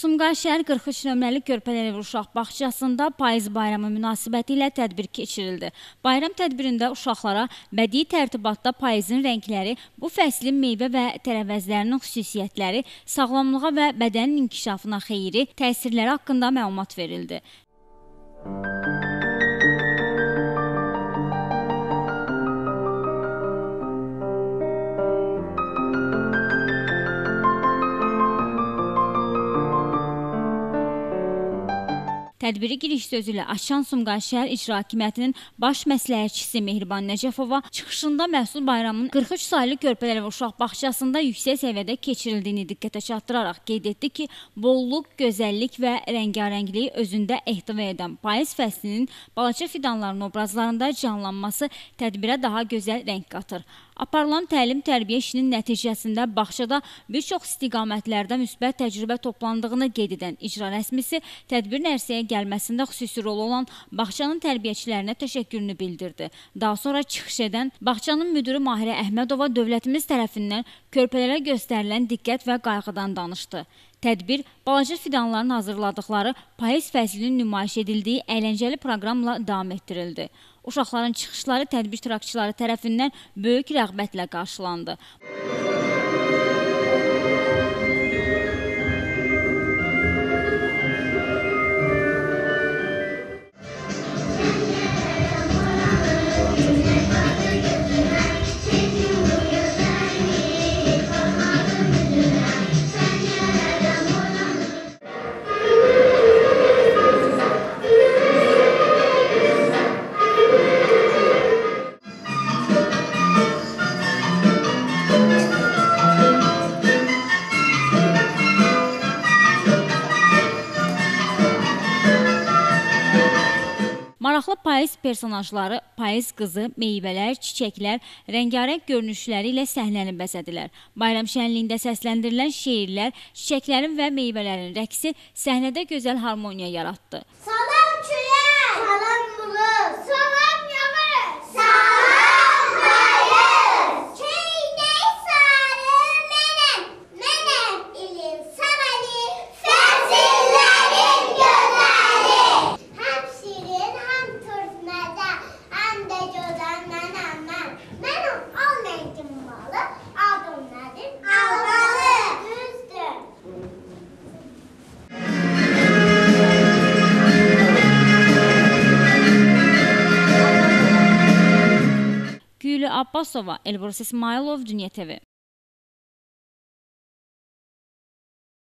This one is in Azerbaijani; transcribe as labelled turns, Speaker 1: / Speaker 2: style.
Speaker 1: Sumqayıt şəhər 43 nömrəli Körpələr uşaq bağçasında payız bayramı münasibəti ilə tədbir keçirildi. Bayram tədbirində uşaqlara bədii tərtibatda payızın rəngləri, bu fəslin meyvə və tərəvəzlərinin xüsusiyyətləri, sağlamlığa və bədənin inkişafına xeyiri, təsirləri haqqında məlumat verildi. Tədbiri giriş sözü ilə açan Sumqayıt şəhər İcra Hakimiyyətinin baş məsləhətçisi Mehriban Nəcəfova çıxışında məhsul bayramının 43 saylı Körpələr və uşaq bağçasında yüksək səviyyədə keçirildiyini diqqətə çatdıraraq qeyd etdi ki, bolluq, gözəllik və rəngarəngliyi özündə ehtiva edən payız fəslinin balaca fidanların obrazlarında canlanması tədbirə daha gözəl rəng qatır. Aparılan təlim-tərbiyə işinin nəticəsində bağçada bir çox istiqamətlərdə müsbət təcrübə toplandığını qeyd edən icra rəsmisi tədbirin ərsəyə gəlməsində xüsusi rolu olan bağçanın tərbiyəçilərinə təşəkkürünü bildirdi. Daha sonra çıxış edən bağçanın müdürü Mahirə Əhmədova dövlətimiz tərəfindən körpələrə göstərilən diqqət və qayğıdan danışdı. Tədbir, balaca fidanların hazırladıkları payız fəslinin nümayiş edildiyi əyləncəli proqramla davam etdirildi. Uşaqların çıxışları tədbir iştirakçıları tərəfindən böyük rəğbətlə qarşılandı. Maraqlı payız personajları, payız qızı, meyvələr, çiçəklər, rəngarəng görünüşləri ilə səhnəni bəzədilər. Bayram şənliyində səsləndirilən şeirlər, çiçəklərin və meyvələrin rəqsi səhnədə gözəl harmoniya yaratdı.
Speaker 2: Salam külək, salam bulud, salam yağış, salam payız. Çeynək sarı mənəm ilin səməni, fəsillərin gözəli. Həm şirin, həm turşmədə, həm də gözəl mənəm mən. Mənim al rəngim malı, adım nədir? Almalı. Düzdür.
Speaker 1: Gülü Abbasova, Elbrus İsmailov, Dünya TV.